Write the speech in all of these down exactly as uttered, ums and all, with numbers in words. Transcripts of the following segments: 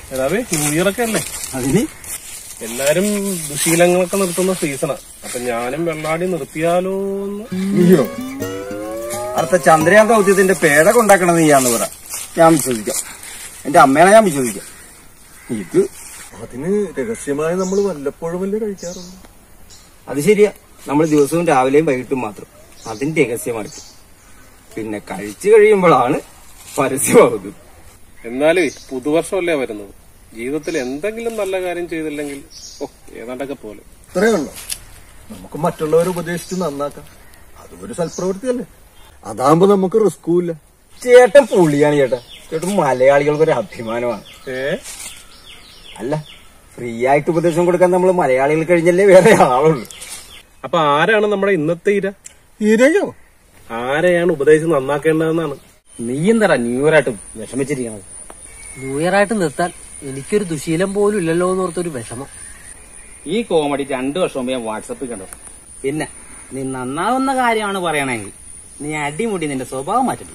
ഏതാവേ new year ഒക്കെ അല്ലേ, അതിന് എല്ലാരും ദുശീലങ്ങളൊക്കെ നിർത്തുന്ന സീസണാ. അപ്പൊ ഞാനും വെള്ളാടി നിർത്തിയാലോ എന്ന്. നീയോ അടുത്ത ചന്ദ്രയാൻ ദൗത്യത്തിന്റെ പേട കൊണ്ടാക്കണത് നീയാന്ന് പറ, ഞാൻ വിശ്വസിക്കാം. എന്റെ അമ്മേനെ ഞാൻ വിശ്വസിക്കാം. ഇത് അതിന് രഹസ്യമായി നമ്മൾ വല്ലപ്പോഴും വല്ലേ കഴിക്കാറുള്ളൂ. അത് ശരിയാ, നമ്മൾ ദിവസവും രാവിലെയും വൈകിട്ടും മാത്രം. അതിന്റെ രഹസ്യമായിട്ട് പിന്നെ കഴിച്ചു കഴിയുമ്പോഴാണ് പരസ്യമാകുന്നത്. എന്നാലും പുതുവർഷമല്ലേ വരുന്നത്, ജീവിതത്തിൽ എന്തെങ്കിലും നല്ല കാര്യം ചെയ്തില്ലെങ്കിൽ ഓ ഏതാണ്ടൊക്കെ പോലെ. ഇത്രയുള്ളൂ, നമുക്ക് മറ്റുള്ളവരെ ഉപദേശിച്ച് നന്നാക്കാം. അതൊരു സൽപ്രവൃത്തിയല്ലേ. അതാകുമ്പോ നമുക്ക് റിസ്കും ഇല്ല. ചേട്ടൻ പുള്ളിയാണ് ചേട്ടാ. ചേട്ടൻ മലയാളികൾക്കൊരു അഭിമാനമാണ്. ഏ അല്ല, ഫ്രീ ആയിട്ട് ഉപദേശം കൊടുക്കാൻ നമ്മൾ മലയാളികൾ കഴിഞ്ഞല്ലേ വേറെ ആളുള്ളൂ. അപ്പൊ ആരാണ് നമ്മുടെ ഇന്നത്തെ ഇര? ഇരയോ? ആരെയാണ് ഉപദേശിച്ച് നന്നാക്കേണ്ടതെന്നാണ്. നീ എന്താ ന്യൂ ഇയർ ആയിട്ട് വിഷമിച്ചിരിക്കണത്? ന്യൂ ഇയർ ആയിട്ട് നിർത്താൻ എനിക്കൊരു ദുശീലം പോലും ഇല്ലല്ലോ എന്ന് ഓർത്തൊരു വിഷമം. ഈ കോമഡി രണ്ടു വർഷം മുമ്പ് ഞാൻ വാട്സപ്പിൽ കണ്ടു. പിന്നെ നീ നന്നാവുന്ന കാര്യമാണ് പറയണെങ്കിൽ നീ അടിമുടി നിന്റെ സ്വഭാവം മാറ്റണം.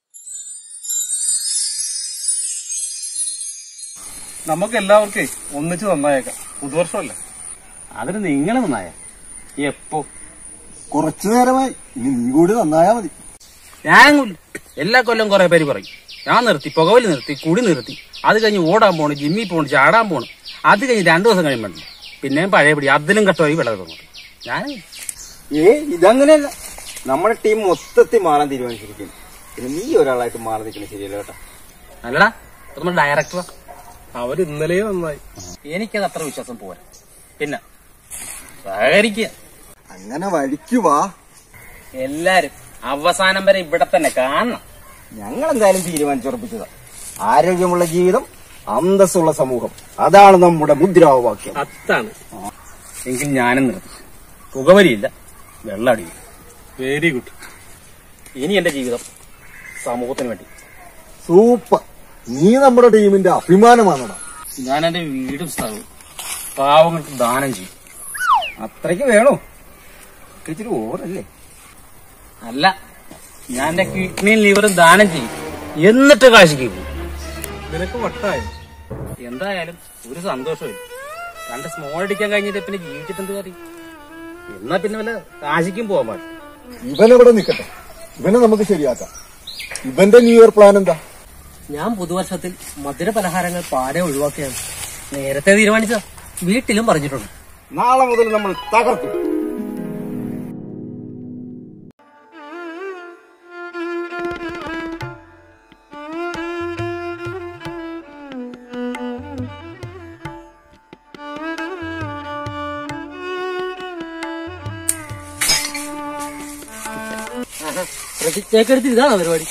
നമുക്ക് എല്ലാവർക്കേ ഒന്നിച്ച് നന്നായേക്കാം, പുതുവർഷമല്ലേ. അതിന് നിങ്ങൾ നന്നായ എപ്പോ? കുറച്ചു നേരമായി, ഇനി നീ കൂടി നന്നായാ മതി. ഞാൻ എല്ലാ കൊല്ലം കുറെ പേര് പറയും ഞാൻ നിർത്തി, പുകവലി നിർത്തി, കുടി നിർത്തി, അത് കഴിഞ്ഞ് ഓടാൻ പോണ്, ജിമ്മിൽ പോണ്, ചാടാൻ പോണ്, അത് കഴിഞ്ഞ് രണ്ടു ദിവസം കഴിയുമ്പോണ്ട് പിന്നെയും പഴയപടി അതിലും കഷ്ടമായി വിളവ് തോന്നും. ഞാൻ ഏ ഇതങ്ങനെയല്ല, നമ്മുടെ ടീം മൊത്തത്തിൽ മാറാൻ തീരുമാനിച്ചിരിക്കുന്നു. പിന്നെ നീ ഒരാളായിട്ട് മാറി നിൽക്കുന്നത് ശരിയല്ല കേട്ടോ. അല്ലടാ, നമ്മുടെ ഡയറക്ടറാ, അവര് ഇന്നലെ നന്നായി. എനിക്കത് അത്ര വിശ്വാസം പോരാ. പിന്നെ സഹകരിക്കുക. അങ്ങനെ വഴിക്കുവാ. എല്ലാരും അവസാനം വരെ ഇവിടെ തന്നെ കാണണം. ഞങ്ങൾ എന്തായാലും തീരുമാനിച്ചുറപ്പിച്ചതാ. ആരോഗ്യമുള്ള ജീവിതം, അന്തസ്സുള്ള സമൂഹം, അതാണ് നമ്മുടെ മുദ്രാവാക്യം. അതാണ്. എങ്കിൽ ഞാനും നിർത്തി. പുകവലിയില്ല, വെള്ളടിയില്ല. Very good. ഇനി എന്റെ ജീവിതം സമൂഹത്തിന് വേണ്ടി. സൂപ്പർ, നീ നമ്മുടെ ടീമിന്റെ അഭിമാനമാണടാ. ഞാൻ എന്റെ വീടും സ്ഥലവും പാവങ്ങൾക്ക് ദാനം ചെയ്യും. അത്രയ്ക്ക് വേണോ? ഇച്ചിരി ഓവറല്ലേ? അല്ല, ഞാൻ എന്റെ കിഡ്നിയും ലിവറും ദാനം ചെയ്യും, എന്നിട്ട് കാശിക്ക് പോകും. നിനക്ക് വട്ടായോ? എന്തായാലും ഒരു സന്തോഷമില്ല. രണ്ട് സ്മോൾ അടിക്കാൻ കഴിഞ്ഞിട്ട് പിന്നെ ജീവിച്ചിട്ട് എന്ത് കാര്യം? എന്നാ പിന്നെ വല്ല കാശിക്കും പോകാൻ പാടില്ല. ഇവനെവിടെ നിക്കട്ടെ, ഇവനെ നമുക്ക് ശരിയാക്കാം. ഇവന്റെ ന്യൂ ഇയർ പ്ലാൻ എന്താ? ഞാൻ പുതുവർഷത്തിൽ മധുര പലഹാരങ്ങൾ പാടെ ഒഴിവാക്കിയാണ്. നേരത്തെ തീരുമാനിച്ചതാ, വീട്ടിലും പറഞ്ഞിട്ടുണ്ട്. നാളെ മുതൽ നമ്മൾ തകർക്കും. പ്രതിജ്ഞക്കെടുത്ത് ഇതാണോ പരിപാടി?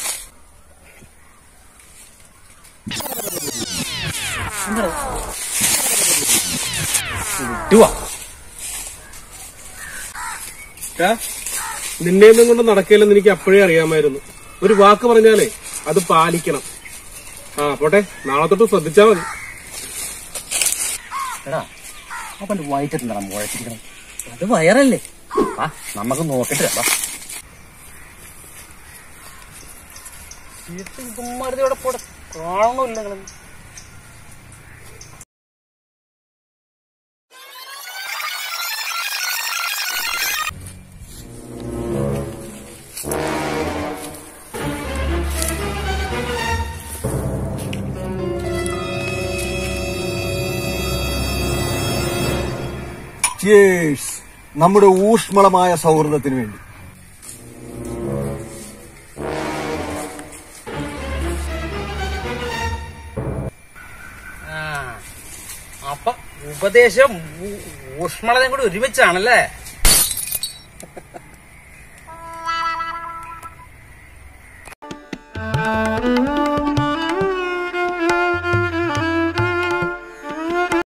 നിന്നെയൊന്നും കൊണ്ട് നടക്കില്ലെന്ന് എനിക്ക് അപ്പോഴേ അറിയാമായിരുന്നു. ഒരു വാക്ക് പറഞ്ഞാലേ അത് പാലിക്കണം. ആ പോട്ടെ, നാളെ തൊട്ട് ശ്രദ്ധിച്ചാ മതി. എടാ, അപ്പന്റെ വയറ്റെന്താണ് മുഴച്ചിരിക്കണം? അത് വയറല്ലേ? ആ നമുക്ക് നോക്കിട്ട് കേട്ടോ. ഇവന്മാരുടെ പോടെ കാണുന്നില്ല. Cheers, നമ്മുടെ ഊഷ്മളമായ സൗഹൃദത്തിന് വേണ്ടി. അപ്പൊ ഉപദേശം ഊഷ്മളതയും കൂടി ഒരുമിച്ചാണല്ലേ?